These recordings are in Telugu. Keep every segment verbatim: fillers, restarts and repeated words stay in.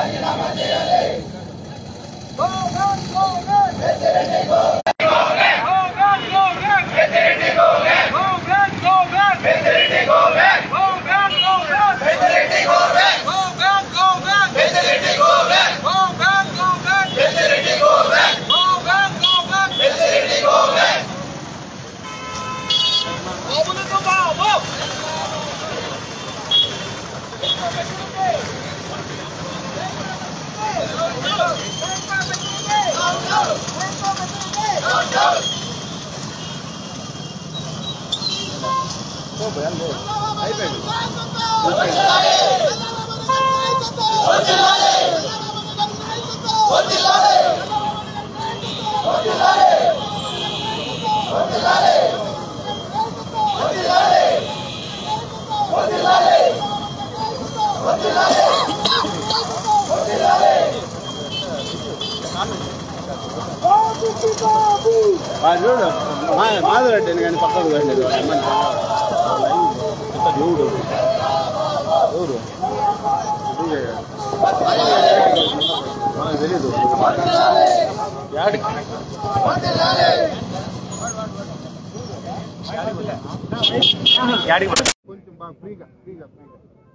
మాధవరెడ్డి కానీ పక్కకు వెళ్ళలేదు ఎవరు ఎవరు తెలీదు కొంచెం బాగా ఫ్రీగా ఫ్రీగా ఫ్రీగా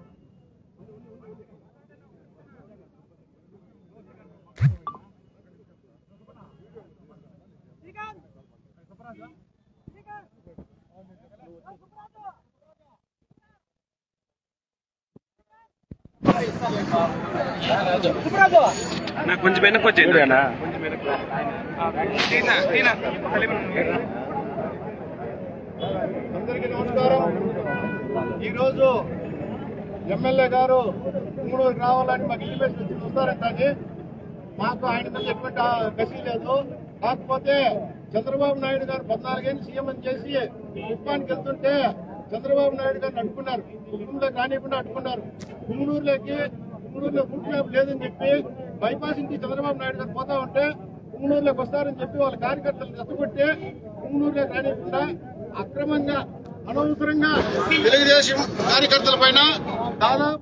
నాకు కొంచెం వెనక్కి వచ్చేది అందరికీ నమస్కారం. ఈరోజు ఎమ్మెల్యే గారు కుంగళూరుకి రావాలని మాకు ఇన్విటేషన్ వచ్చి వస్తారని కానీ మాకు ఆయనతో చెప్పినట్టు గసి లేదు. కాకపోతే చంద్రబాబు నాయుడు గారు పద్నాలుగేళ్ళు సీఎం అని చేసి కుప్పానికి వెళ్తుంటే చంద్రబాబు నాయుడు గారిని అడ్డుకున్నారు. కుప్పంలోకి రానియకుండా అడ్డుకున్నారు. కుంగళూరులోకి కుంగళూరులో బూట్ ల్యాబ్ లేదని చెప్పి బైపాస్ నుంచి చంద్రబాబు నాయుడు గారు పోతా ఉంటే కుంగళూరులోకి వస్తారని చెప్పి వాళ్ళ కార్యకర్తలు రెచ్చగొట్టి కుంగళూరులోకి రానియకుండా అక్రమంగా అనవసరంగా తెలుగుదేశం కార్యకర్తల పైన దాదాపు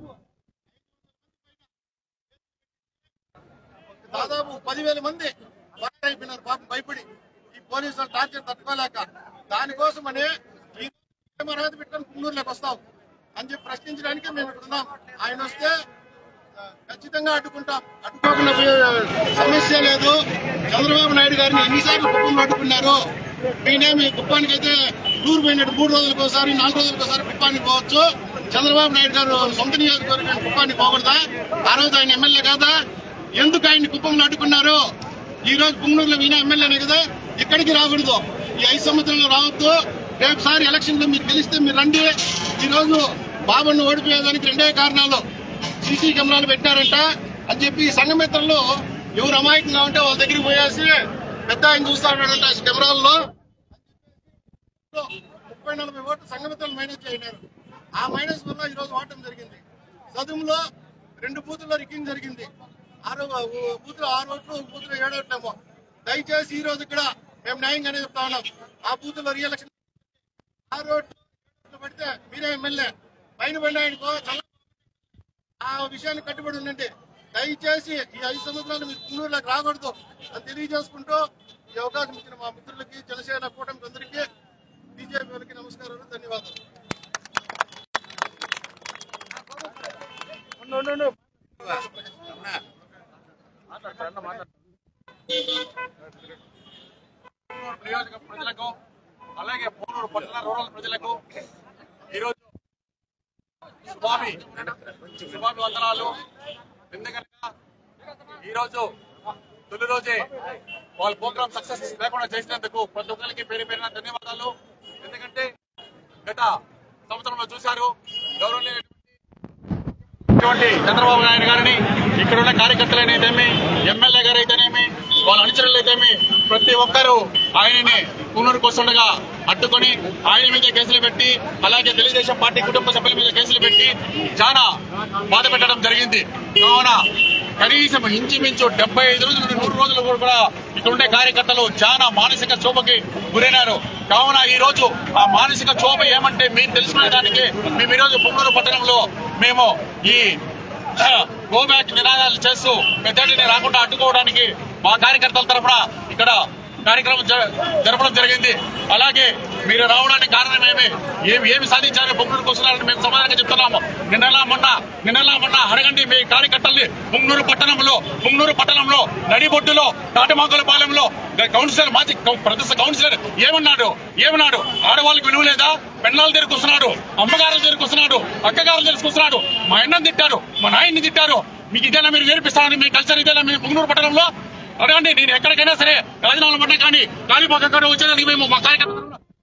దాదాపు పదివేల మంది అయిపోయినారు పాపం భయపడి ఈ పోలీసులు టార్చర్ తట్టుకోలేక. దానికోసమని ఈ అర్హత పెట్టుకుని కుంగళూరులోకి వస్తాం అని చెప్పి ప్రశ్నించడానికి మేము ఇక్కడ ఉన్నాం. ఆయన వస్తే ఖచ్చితంగా అడ్డుకుంటాం. అడ్డుకోకుండా సమస్య లేదు. చంద్రబాబు నాయుడు గారిని ఎన్నిసార్లు కుప్పంలో అడ్డుకున్నారు. ఈయనేమి కుప్పానికి అయితే టూర్ పోయినట్టు మూడు రోజులకు ఒకసారి నాలుగు రోజులకు ఒకసారి కుప్పానికి పోవచ్చు. చంద్రబాబు నాయుడు గారు సొంత నియోజకవర్గానికి కుప్పానికి పోకూడదా? ఆ రోజు ఆయన ఎమ్మెల్యే కాదా? ఎందుకు ఆయన్ని కుప్పంలో అడ్డుకున్నారు? ఈ రోజు పుంగనూరులో ఈయన ఎమ్మెల్యేనే కదా, ఇక్కడికి రాకూడదు. ఈ ఐదు సంవత్సరాలు రావద్దు. రేపు సారి ఎలక్షన్ లో మీరు గెలిస్తే మీరు రండి. ఈ రోజు బాబును ఓడిపోయేదానికి రెండే కారణాలు. సీసీ కెమెరాలు పెట్టారంట అని చెప్పి సంఘమిత్రులు ఎవరు అమాయకంగా ఉంటే వాళ్ళ దగ్గరికి పోయేసి పెద్ద ఆయన చూస్తాడంట కెమెరాల్లో. ముప్పై నలభై ఓట్లు సంఘమిత్రులు మైనస్ చేయనారు. ఆ మైనస్ వల్ల ఈ రోజు ఓటం జరిగింది. చదువులో రెండు బూతుల్లో రికింగ్ జరిగింది. ఆరు బూతులు ఆరు ఓట్లు, బూతులు ఏడు ఓట్లేమో. దయచేసి ఈ రోజు ఇక్కడ మేము న్యాయంగానే చెప్తా ఉన్నాం. ఆ బూతుల్లో రీఎలక్షన్ ఆరు ఓట్లు పడితే మీరే ఎమ్మెల్యే పైన పడిన ఆయనకో ఆ విషయాన్ని కట్టుబడి ఉండండి. దయచేసి ఈ ఐదు సంవత్సరాలు మీరు కుంగళూరులోకి రాకూడదు అని తెలియజేసుకుంటూ ఈ అవకాశం ఇచ్చిన మా మిత్రులకి, జనసేన కూటమికి అందరికీ, బీజేపీ వాళ్ళకి నమస్కారాలు, ధన్యవాదాలు. నియోజక ప్రజలకు అలాగే పోలూరు పట్టణ రూరల్ ప్రజలకు ఈరోజు శుభామి శుభామి వందనాలు. ఎందుకనగా ఈరోజు తొలి రోజే వాళ్ళ ప్రోగ్రామ్ సక్సెస్ లేకుండా చేసినందుకు ప్రతి ఒక్కరికి పేరు పేరున ధన్యవాదాలు. ఎందుకంటే గత సంవత్సరంలో చూశారు గౌరవనీయులైనటువంటి చంద్రబాబు నాయుడు గారిని, ఇక్కడున్న కార్యకర్తలైతేమి, ఎమ్మెల్యే గారు అయితేనేమి, వాళ్ళ అనుచరులు అయితేమి ప్రతి ఒక్కరూ ఆయనని కుంగళూరుకు వస్తుండగా అడ్డుకొని ఆయన మీద కేసులు పెట్టి, అలాగే తెలుగుదేశం పార్టీ కుటుంబ సభ్యుల మీద కేసులు పెట్టి చాలా బాధ పెట్టడం జరిగింది. కావున కనీసం ఇంచుమించు డెబ్బై ఐదు రోజులు నూరు రోజులు కూడా ఇక్కడుండే కార్యకర్తలు చాలా మానసిక క్షోభకి గురైనారు. కావున ఈ రోజు ఆ మానసిక క్షోభ ఏమంటే మీరు తెలుసుకునే దానికి మేము ఈ రోజు పుంగనూరు పట్టణంలో మేము ఈ గో బ్యాక్ నినాదాలు చేస్తూ పెద్దడిని రాకుండా అడ్డుకోవడానికి మా కార్యకర్తల తరఫున ఇక్కడ కార్యక్రమం జరపడం జరిగింది. అలాగే మీరు రావడానికి కారణం ఏమి ఏమి ఏమి సాధించారు పుంగనూరుకు వస్తున్నారని మేము సమాధానంగా చెప్తున్నాము. నిన్నలా మొన్న నిన్నలా మొన్న అడగండి మీ కార్యకర్తల్ని. పుంగనూరు పట్టణంలో పుంగనూరు పట్టణంలో నడిబొడ్డులో తాటిమాకులపాలెంలో కౌన్సిలర్ మాజీ ప్రదేశ కౌన్సిలర్ ఏమన్నాడు ఏమన్నాడు ఆడవాళ్ళకి విలువ లేదా? పెన్నాలు తెరుకొస్తున్నాడు, అమ్మగారులు తెరుకొస్తున్నాడు, అక్కగారులు తెరుకొస్తున్నాడు, మా అన్నని తిట్టారు, మా నాయన్ని తిట్టారు. మీకు ఇదేనా మీరు నేర్పిస్తామని మీ కల్చర్ ఇదేనా మీ పుంగనూరు పట్టణంలో? అడగండి. నేను ఎక్కడికైనా సరే రాజీనామాలు పడ్డా కానీ కాళీపాక వచ్చేదానికి మేము మా కార్యకర్తలు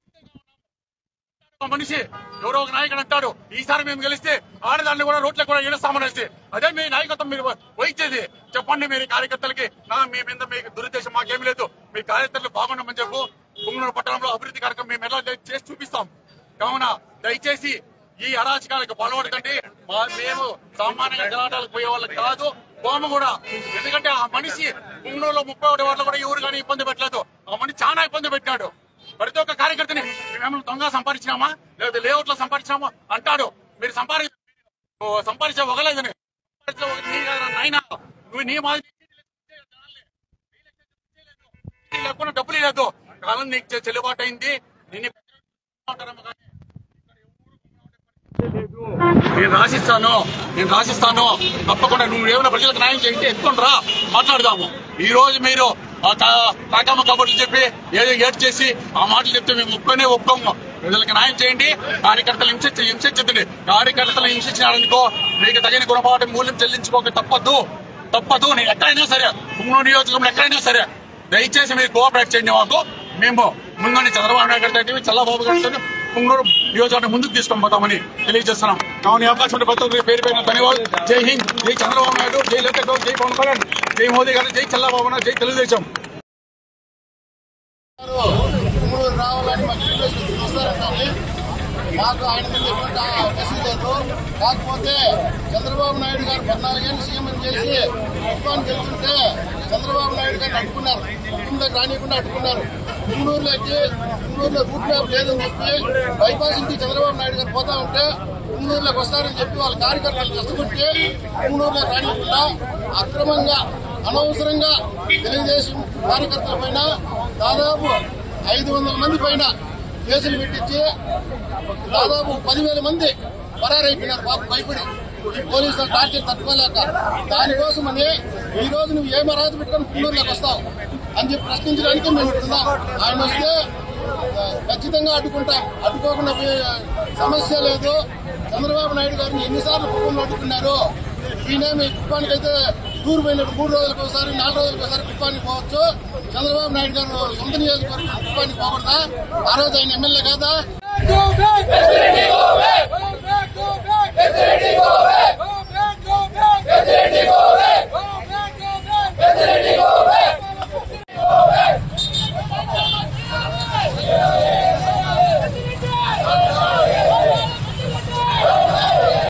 మనిషి ఎవరో ఒక నాయకుడు అంటాడు ఈసారి మేము గెలిస్తే ఆడదాన్ని కూడా రోడ్లకు కూడా ఏడుస్తామనేసి. అదే మీ నాయకత్వం మీరు వహించేది. చెప్పండి మీరు కార్యకర్తలకి నా మీ మీద మీకు దురుద్దేశం మాకేమీ లేదు. మీ కార్యకర్తలు బాగుండమని చెప్పు. పుంగనూరు పట్టణంలో అభివృద్ధి కార్యక్రమం మేము ఎలా చేసి చూపిస్తాం. కావున దయచేసి ఈ అరాచకాలకు పాల్పడకండి. మేము సామాన్యంగా గలాటాలకు పోయే వాళ్ళకి కాదు. కోమ కూడా ఎందుకంటే ఆ మనిషి పుంగనూరులో ముప్పై ఒకటి వాటిలో కూడా ఎవరు కానీ ఇబ్బంది పెట్టలేదు. ఆ మనిషి చాలా ఇబ్బంది పెట్టాడు. ప్రతి ఒక్క కార్యకర్తని మేము దొంగ సంపాదించినామా లేదా లేఅవుట్లో సంపాదించినామా అంటాడు. మీరు సంపాది సంపాదించే ఒకలేదని నాయన నువ్వు నీ మాది లేకుండా డబ్బులు లేదు. కాలం నీకు చెల్లుబాటు అయింది. నేను రాసిస్తాను నేను రాసిస్తాను తప్పకుండా నువ్వు ఏమైనా ప్రజలకు న్యాయం చేయంటే ఎత్తుకొని రా మాట్లాడదాము. ఈ రోజు మీరు కాకమ్మ కబుర్లు చెప్పి ఏదో ఏడ్ చేసి ఆ మాటలు చెప్తే మేము ఒప్పుకొనే ఒప్పుకోము. ప్రజలకు న్యాయం చేయండి. కార్యకర్తలు హింసించి హింసించద్దండి. కార్యకర్తలు హింసించినారనుకో మీకు తగిన గుణపాఠం మూల్యం చెల్లించుకోక తప్పదు తప్పదు నేను ఎక్కడైనా సరే పుంగనూరు నియోజకవర్గంలో ఎక్కడైనా సరే దయచేసి మీరు కోఆపరేట్ చేయండి. మాకు మేము ముందు చంద్రబాబు నాయుడు గారి చల్లబాబు గారితో పుంగనూరు నియోజకవర్గం ముందుకు తీసుకొని పోతామని తెలియజేస్తున్నాం. కావున అవకాశం ఉంటే ప్రతి ఒక్కరికి పేరు పైన ధన్యవాదాలు. జై హింద్, జై చంద్రబాబు నాయుడు, జై లోకేష్, జై పవన్ కళ్యాణ్, జై మోదీ గారు, జై చల్లబాబు నాయుడు, జై తెలుగుదేశం. పుంగనూరు రావాలని మాకు రిక్వెస్ట్ వస్తారంటే మాకు ఆయన మీద ఎటువంటి అవకాశం లేదు. కాకపోతే చంద్రబాబు నాయుడు గారు పద్నాలుగేళ్ళు సీఎం చేసి ప్రభుత్వానికి వెళ్తుంటే చంద్రబాబు నాయుడు గారిని అడ్డుకున్నారు. కుటుంబంలోకి రానియకుండా అడ్డుకున్నారు. పుంగనూరులోకి పుంగనూరులో రూట్ మ్యాప్ లేదని చెప్పి బైపాస్ ఇంటి చంద్రబాబు నాయుడు గారు పోతా ఉంటే పుంగనూరులోకి వస్తారని చెప్పి వాళ్ళ కార్యకర్తలు కష్టపట్టి పుంగనూరులోకి రానియకుండా అక్రమంగా అనవసరంగా తెలుగుదేశం కార్యకర్తల పైన దాదాపు ఐదు వందల మంది పైన కేసులు పెట్టించి దాదాపు పదివేల మంది పరారైపోయినారు. బాబు భయపడి ఈ పోలీసులు టార్చర్ తట్టుకోలేక. దానికోసమని ఈ రోజు నువ్వు ఏం అర్హత పెట్టుకొని పుంగనూరులోకి వస్తావు అని చెప్పి ప్రశ్నించడానికి మేము ఇస్తున్నాం. ఆయన వస్తే ఖచ్చితంగా అడ్డుకుంటాం. అడ్డుకోకుండా సమస్య లేదు. చంద్రబాబు నాయుడు గారిని ఎన్నిసార్లు కుటుంబంలో అడ్డుకున్నారు. ఈయన మీ కుటుంబానికి అయితే టూర్ పోయినట్టు మూడు రోజులకు ఒకసారి నాలుగు రోజులకు ఒకసారి కుటుంబానికి పోవచ్చు. చంద్రబాబు నాయుడు గారు సొంత నియోజకవర్గం కుటుంబానికి పోకూడదా? ఆ రోజు ఆయన ఎమ్మెల్యే కాదా?